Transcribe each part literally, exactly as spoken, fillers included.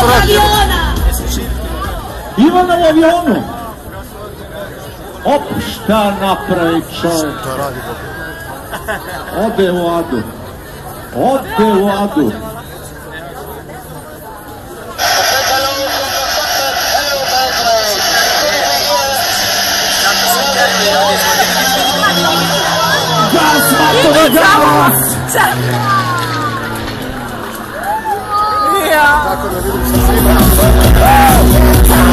aviona! Ivana u avionu! Op, šta napravi čovjek? Ode u adu. Ode u adu. Gas, Matovi, gas! Tako da vidim sa svima.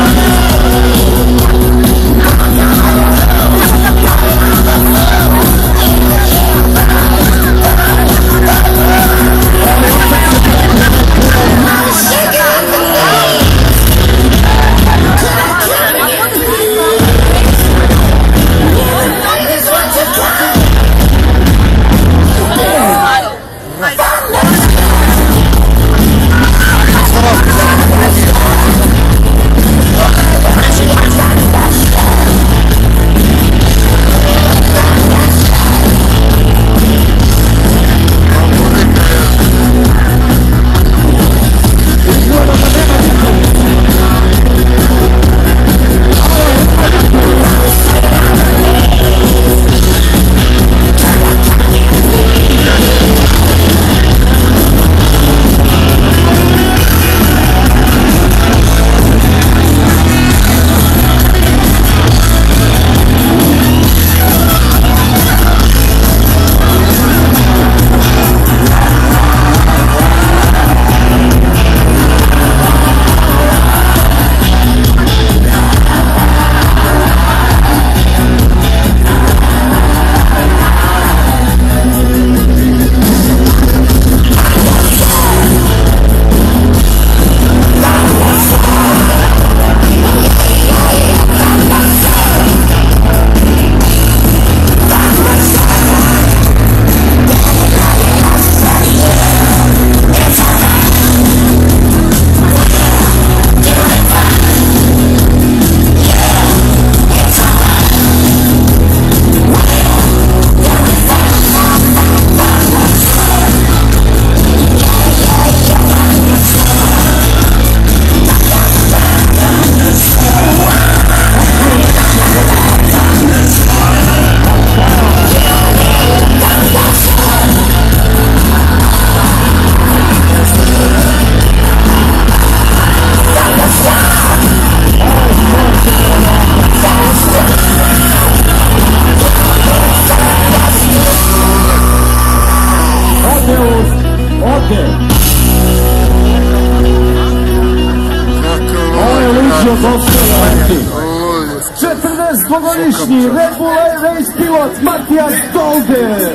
četrnaestogodišnji Red Bull race pilot Matijas Dolde.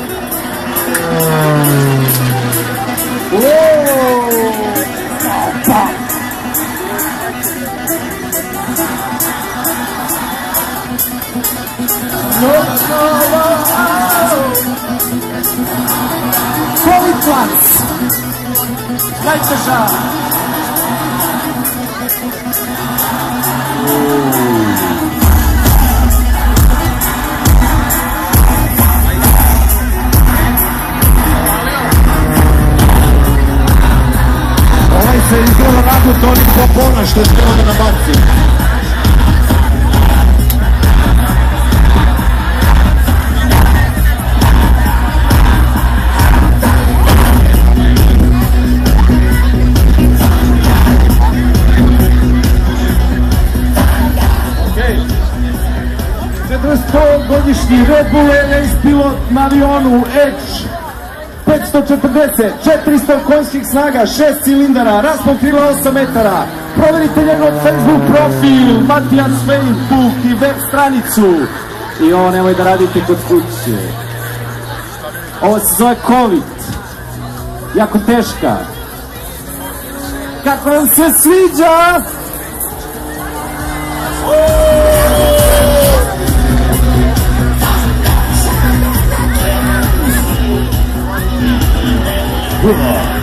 Kolitlac najteža. Ovaj se izgleda radut onih popona što je bilo na nabavci. četrnaestogodišnji Red Bull race pilot na avionu Edge petsto četrdeset, četiristo konjskih snaga, šest cilindara, raspon krila osam metara. Proverite njegov Facebook profil, Matijas Facebook i web stranicu. I ovo nemoj da radite kod kuće. Ovo se zove COVID. Jako teška. Kako vam se sviđa? Uuu!